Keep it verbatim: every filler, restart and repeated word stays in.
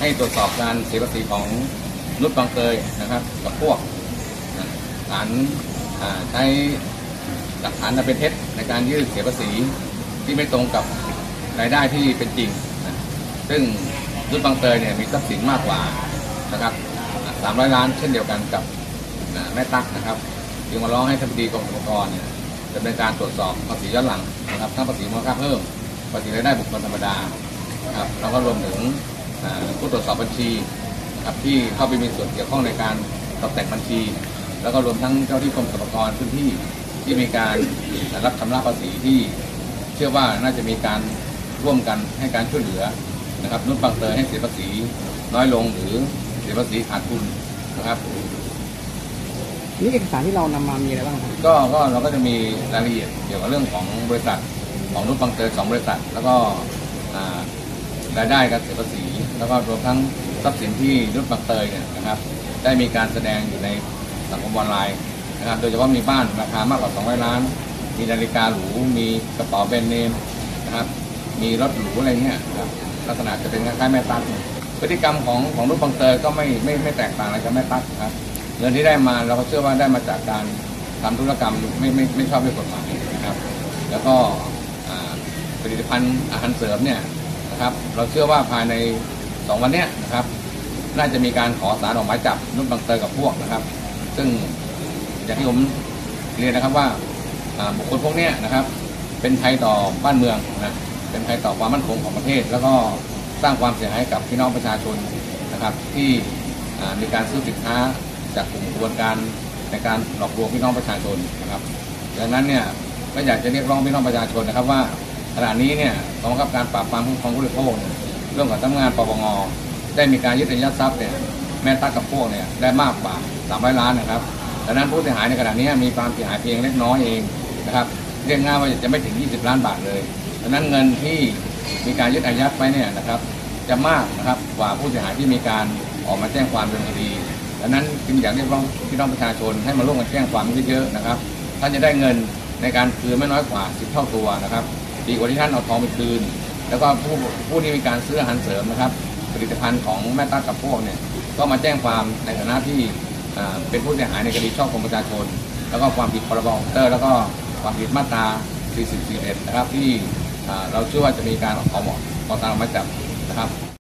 ให้ตรวจสอบการเสียภาษีของนุชบางเตยนะครับกับพวกฐานใช้หลักฐานเป็นเท็จในการยื่นเสียภาษีที่ไม่ตรงกับรายได้ที่เป็นจริงนะซึ่งนุชบางเตยเนี่ยมีทรัพย์สินมากกว่านะครับสามร้อยล้านเช่นเดียวกันกับแม่ตั๊กนะครับจึงมาร้องให้ท่านอธิบดีกรมสรรพากรเนี่ยดำเนินการตรวจสอบภาษีย้อนหลังนะครับทั้งภาษีมูลค่าเพิ่มภาษีรายได้บุคคลธรรมดานะครับแล้วก็รวมถึงผู้ตรวจสอบบัญชีนะครับที่เข้าไปมีส่วนเกี่ยวข้องในการตกแต่งบัญชี แล้วก็รวมทั้งเจ้าที่กรมสรรพากรพื้นที่ที่มีการรับชำระภาษีที่เชื่อว่าน่าจะมีการร่วมกันให้การช่วยเหลือนะครับนุชบางเตยให้เสียภาษีน้อยลงหรือเสียภาษีขาดทุนนะครับนี่เอกสารที่เรานำมามีอะไรบ้างครับก็ก็เราก็จะมีรายละเอียดเกี่ยวกับเรื่องของบริษัทของนุชบางเตยสองบริษัทแล้วก็รายได้การเสียภาษีแล้วก็รวมทั้งทรัพย์สินที่นุชบางเตยเนี่ยนะครับได้มีการแสดงอยู่ในสังคมออนไลน์นะครับโดยเฉพาะมีบ้านราคามากกว่าสองร้อยล้านมีนาฬิกาหรูมีกระเป๋าแบรนด์เนมนะครับมีรถหรูอะไรเงี้ยครับลักษณะจะเป็นคล้ายๆแม่ตั๊กพฤติกรรมของของนุชบางเตยก็ไม่ไม่ไม่แตกต่างอะไรกับแม่ตั๊กครับเงินที่ได้มาเราก็เชื่อว่าได้มาจากการทำธุรกรรมไม่ไม่ไม่ชอบด้วยกฎหมายนะครับแล้วก็ผลิตภัณฑ์อาหารเสริมเนี่ยนะครับเราเชื่อว่าภายในสองวันนี้นะครับน่าจะมีการขอศาลออกหมายจับนุชบางเตยกับพวกนะครับซึ่งอย่างที่ผมเรียนนะครับว่าบุคคลพวกนี้นะครับเป็นภัยต่อบ้านเมืองนะเป็นภัยต่อความมั่นคงของประเทศแล้วก็สร้างความเสียหายกับพี่น้องประชาชนนะครับที่มีการซื้อสินค้าจากกลุ่มกระบวนการในการหลอกลวงพี่น้องประชาชนนะครับดังนั้นเนี่ยก็อยากจะเรียกร้องพี่น้องประชาชนนะครับว่าขณะนี้เนี่ยกองบังคับการปราบปรามคุ้มครองผู้บริโภคเรื่องของสำนักงานปปงได้มีการยึดอายัดทรัพย์เนี่ยแม่ตั๊กกับพวกเนี่ยได้มากกว่าสามร้อยล้านนะครับดังนั้นผู้เสียหายในขณะนี้มีความเสียหายเพียงเล็กน้อยเองนะครับเรียกง่ายว่าจะไม่ถึงยี่สิบล้านบาทเลยดังนั้นเงินที่มีการยึดอายัดไปเนี่ยนะครับจะมากนะครับกว่าผู้เสียหายที่มีการออกมาแจ้งความดำเนินคดีดังนั้นจึงอยากเรียกร้องพี่น้องประชาชนให้มาร่วมกันแจ้งความเยอะๆนะครับท่านจะได้เงินในการคืนไม่น้อยกว่าสิบเท่าตัวนะครับดีกว่าที่ท่านเอาทองไปคืนแล้วก็ผู้ผู้ที่มีการซื้ออาหารเสริมนะครับผลิตภัณฑ์ของแม่ตั๊กกับพวกเนี่ยก็มาแจ้งความในฐานะที่เป็นผู้เสียหายในคดีช่อโกงประชาชนแล้วก็ความผิดพรบคอมพิวเตอร์แล้วก็ความผิดมาตราสี่สิบสี่เอ็ดนะครับที่เราเชื่อว่าจะมีการออกขอศาลออกหมายจับนะครับ